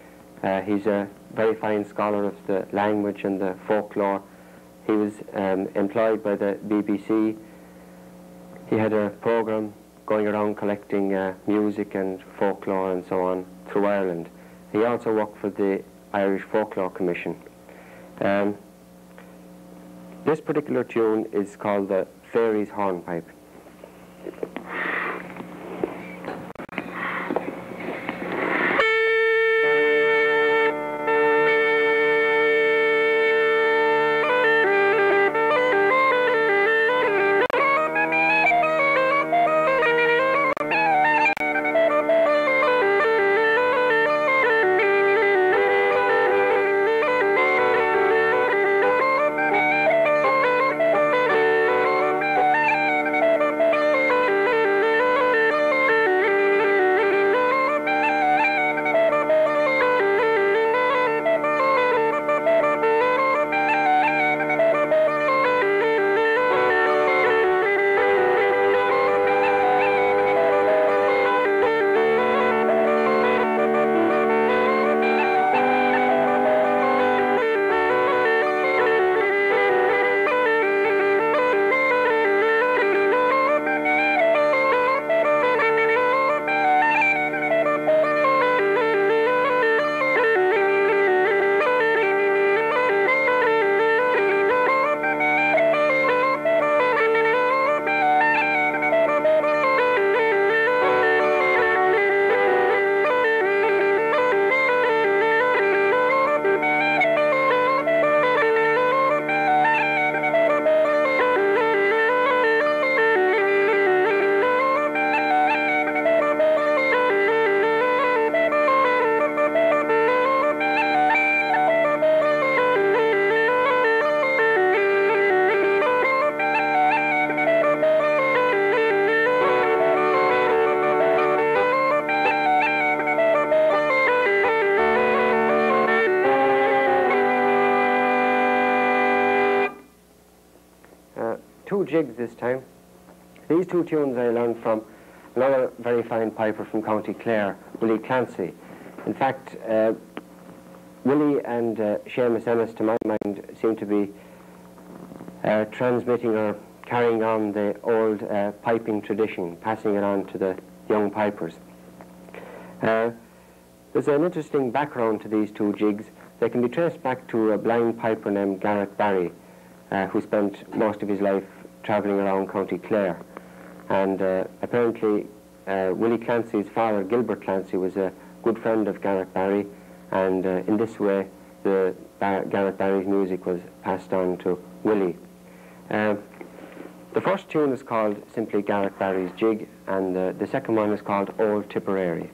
He's a very fine scholar of the language and the folklore. He was employed by the BBC. He had a program going around collecting music and folklore and so on through Ireland. He also worked for the Irish Folklore Commission. This particular tune is called the Fairy's Hornpipe. two jigs this time. These two tunes I learned from another very fine piper from County Clare, Willie Clancy. In fact, Willie and Seamus Ennis, to my mind, seem to be transmitting or carrying on the old piping tradition, passing it on to the young pipers. There's an interesting background to these two jigs. They can be traced back to a blind piper named Garrett Barry, who spent most of his life travelling around County Clare. And apparently Willie Clancy's father, Gilbert Clancy, was a good friend of Garrett Barry, and in this way Garrett Barry's music was passed on to Willie. The first tune is called simply Garrett Barry's Jig, and the second one is called Old Tipperary.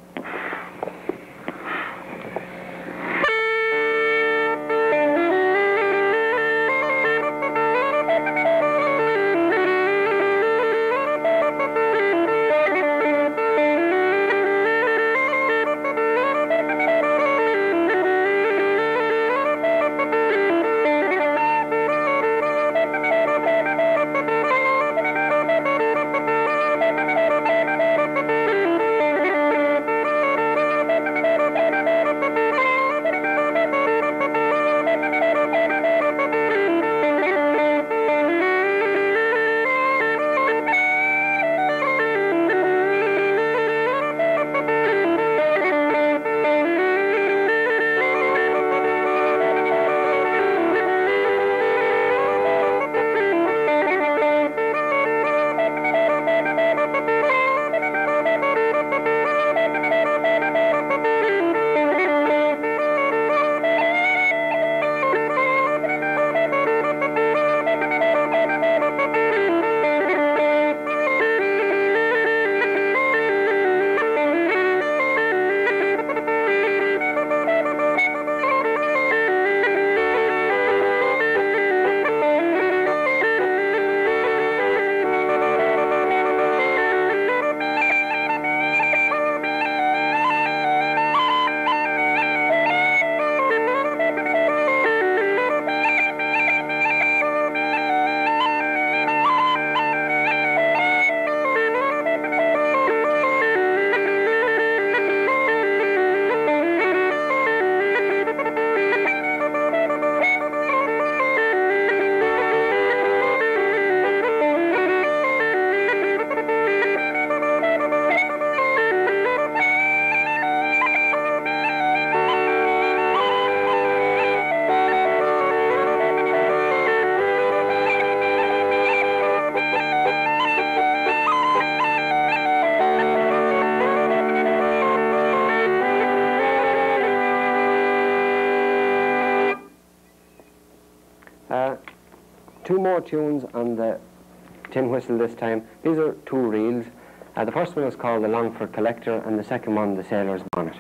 Two more tunes on the tin whistle this time. These are two reels. The first one is called The Longford Collector, and the second one, The Sailor's Bonnet.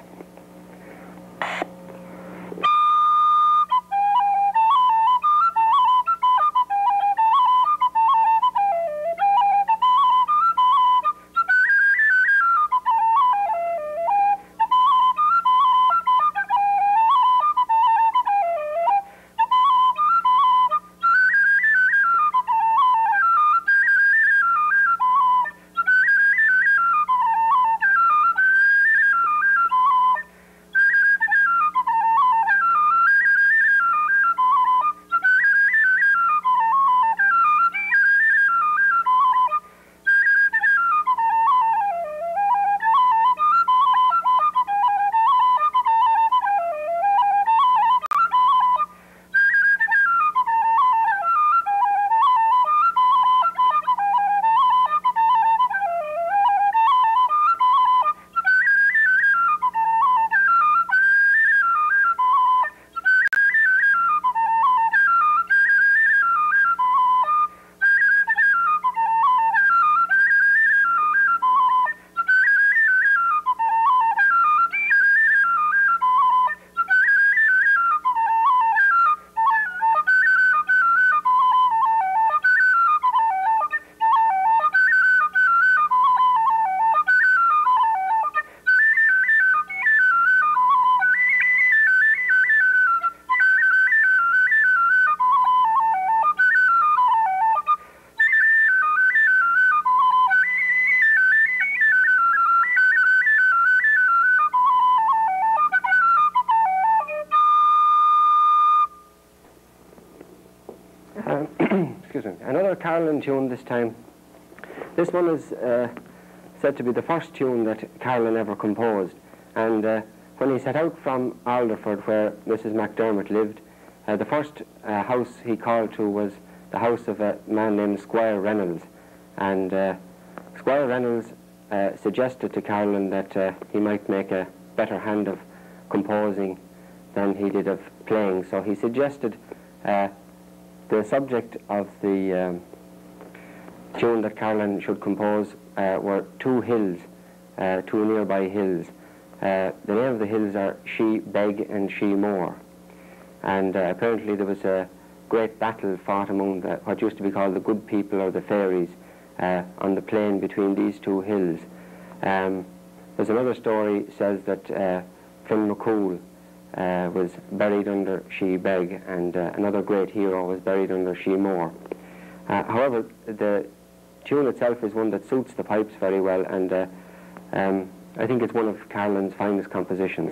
Carolan tune this time. This one is said to be the first tune that Carolan ever composed, and when he set out from Alderford, where Mrs. MacDermott lived, the first house he called to was the house of a man named Squire Reynolds, and Squire Reynolds suggested to Carolan that he might make a better hand of composing than he did of playing, so he suggested the subject of the tune that Carolan should compose were two hills, two nearby hills. The name of the hills are She Beg and She More, and apparently there was a great battle fought among what used to be called the good people or the fairies on the plain between these two hills. There's another story says that Finn McCool was buried under She Beg, and another great hero was buried under She More. However, the tune itself is one that suits the pipes very well, and I think it's one of Carolan's finest compositions.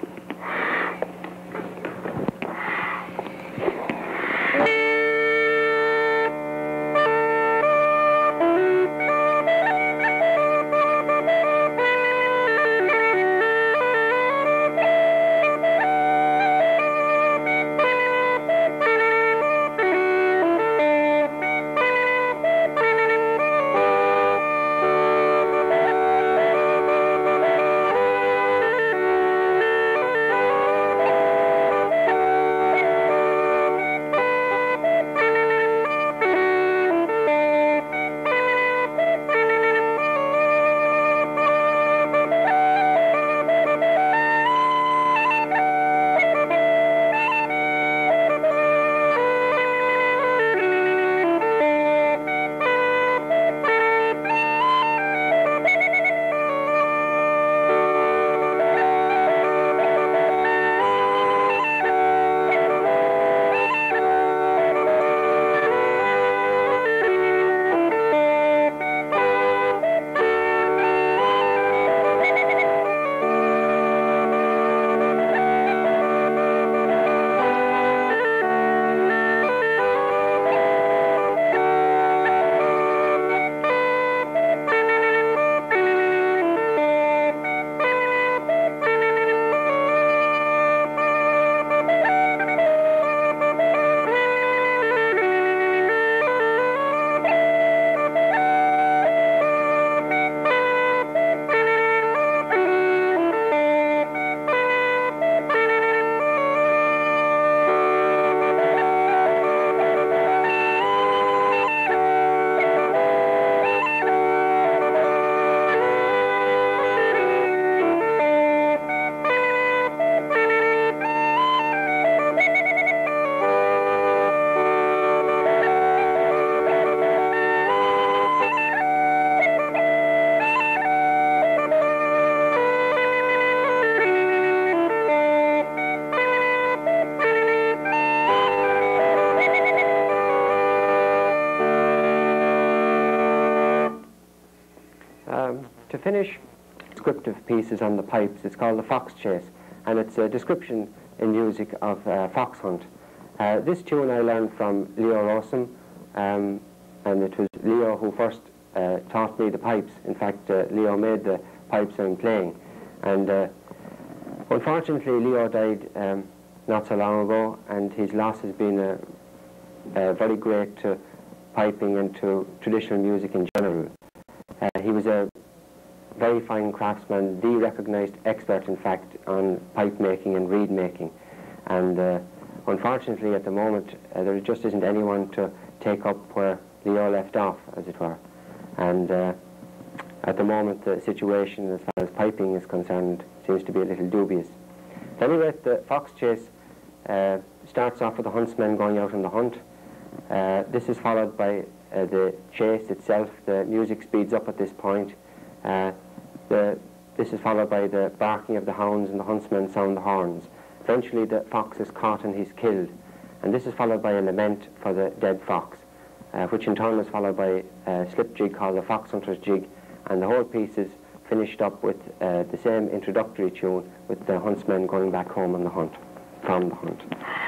To finish descriptive pieces on the pipes, it's called the fox chase, and it's a description in music of fox hunt. This tune I learned from Leo Rossum, and it was Leo who first taught me the pipes. In fact, Leo made the pipes I'm playing, and unfortunately Leo died not so long ago, and his loss has been very great to piping and to traditional music in general. He was a very fine craftsman, the recognised expert in fact on pipe making and reed making, and unfortunately at the moment there just isn't anyone to take up where Leo left off, as it were, and at the moment the situation as far as piping is concerned seems to be a little dubious. At any rate, the fox chase starts off with the huntsmen going out on the hunt. This is followed by the chase itself. The music speeds up at this point. This is followed by the barking of the hounds, and the huntsmen sound the horns. Eventually the fox is caught and he's killed, and this is followed by a lament for the dead fox, which in turn is followed by a slip jig called the fox hunter's jig, and the whole piece is finished up with the same introductory tune with the huntsmen going back home on the hunt, from the hunt.